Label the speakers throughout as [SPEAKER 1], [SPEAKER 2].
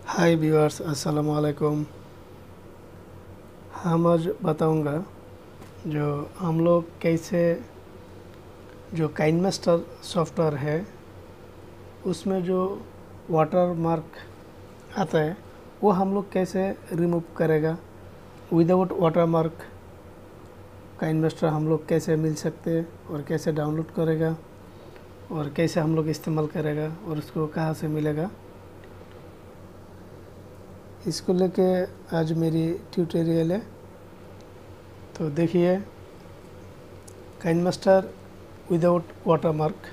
[SPEAKER 1] हाय viewers, अस्सलाम वालेकुम। हम आज बताऊंगा जो हम लोग कैसे जो काइनमास्टर सॉफ्टवेयर है उसमें जो वाटर मार्क आता है वो हम लोग कैसे रिमूव करेगा। विदाउट वाटर मार्क काइनमास्टर हम लोग कैसे मिल सकते हैं और कैसे डाउनलोड करेगा और कैसे हम लोग इस्तेमाल करेगा और उसको कहाँ से मिलेगा, इसको लेके आज मेरी ट्यूटोरियल है। तो देखिए, काइनमास्टर विदाउट वाटरमार्क,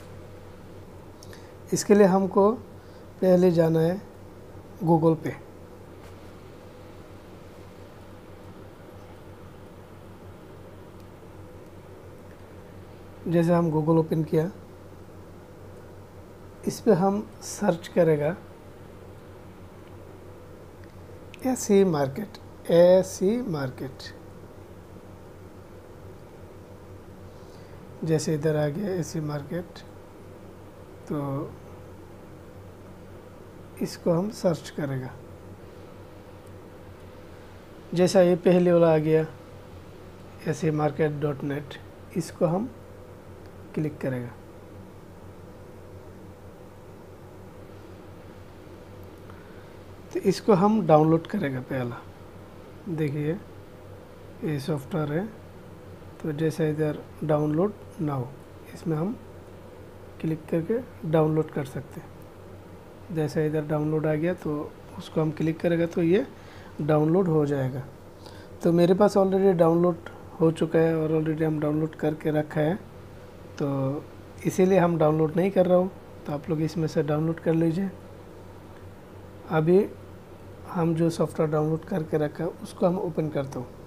[SPEAKER 1] इसके लिए हमको पहले जाना है गूगल पे। जैसे हम गूगल ओपन किया, इस पे हम सर्च करेगा एसी मार्केट। जैसे इधर आ गया एसी मार्केट, तो इसको हम सर्च करेगा। जैसा ये पहले वाला आ गया asimarket.net, इसको हम क्लिक करेगा। तो इसको हम डाउनलोड करेगा पहला। देखिए ये सॉफ्टवेयर है, तो जैसे इधर डाउनलोड नाउ, इसमें हम क्लिक करके डाउनलोड कर सकते हैं। जैसे इधर डाउनलोड आ गया तो उसको हम क्लिक करेगा तो ये डाउनलोड हो जाएगा। तो मेरे पास ऑलरेडी डाउनलोड हो चुका है और ऑलरेडी हम डाउनलोड करके रखा है, तो इसीलिए हम डाउनलोड नहीं कर रहा हूँ। तो आप लोग इसमें से डाउनलोड कर लीजिए। अभी हम जो सॉफ्टवेयर डाउनलोड करके रखा है उसको हम ओपन करता हूँ।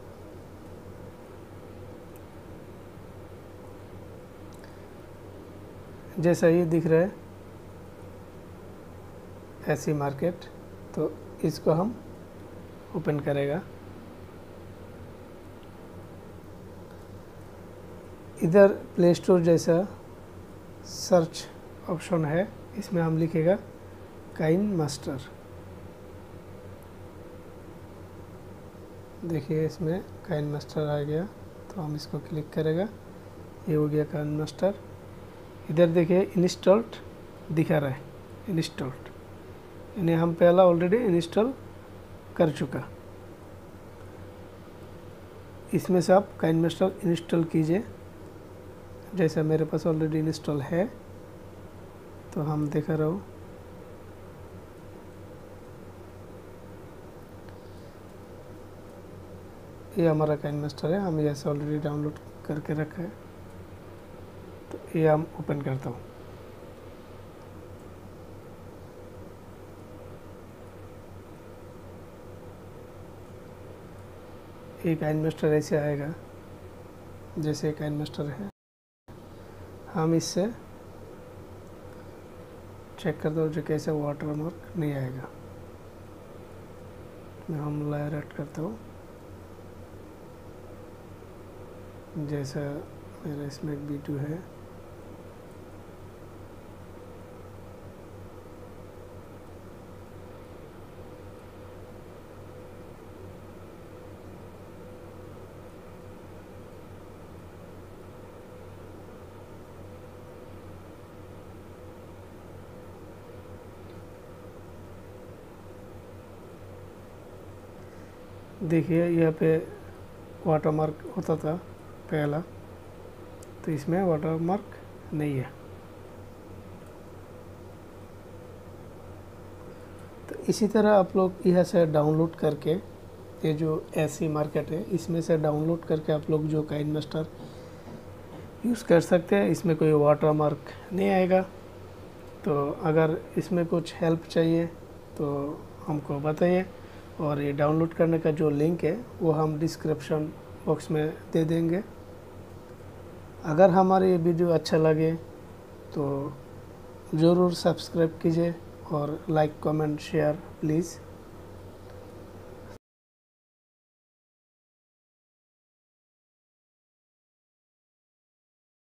[SPEAKER 1] जैसा ये दिख रहा है एसी मार्केट, तो इसको हम ओपन करेगा। इधर प्ले स्टोर जैसा सर्च ऑप्शन है, इसमें हम लिखेगा काइनमास्टर। देखिए इसमें काइनमास्टर आ गया, तो हम इसको क्लिक करेगा। ये हो गया काइनमास्टर। इधर देखिए इंस्टॉल्ड दिखा रहा है, इंस्टॉल्ड, यानी हम पहला ऑलरेडी इंस्टॉल कर चुका। इसमें से आप काइनमास्टर इंस्टॉल कीजिए। जैसा मेरे पास ऑलरेडी इंस्टॉल है, तो हम दिखा रहा हूँ। ये हमारा काइनमास्टर है, हम ऐसे ऑलरेडी डाउनलोड करके रखा है। तो ये हम ओपन करता हूँ। ये काइनमास्टर ऐसे आएगा, जैसे काइनमास्टर है। हम इससे चेक करते हो जो कैसे वाटरमार्क नहीं आएगा। मैं हम लेयर ऐड करता हूँ। जैसा मेरा इसमें एक B2 है, देखिए यहाँ पे वाटरमार्क होता था पहला, तो इसमें वाटरमार्क नहीं है। तो इसी तरह आप लोग यहाँ से डाउनलोड करके, ये जो एसी मार्केट है इसमें से डाउनलोड करके आप लोग जो काइनमास्टर यूज़ कर सकते हैं। इसमें कोई वाटरमार्क नहीं आएगा। तो अगर इसमें कुछ हेल्प चाहिए तो हमको बताइए, और ये डाउनलोड करने का जो लिंक है वो हम डिस्क्रिप्शन बॉक्स में दे देंगे। अगर हमारा ये वीडियो अच्छा लगे तो ज़रूर सब्सक्राइब कीजिए और लाइक कमेंट शेयर प्लीज़।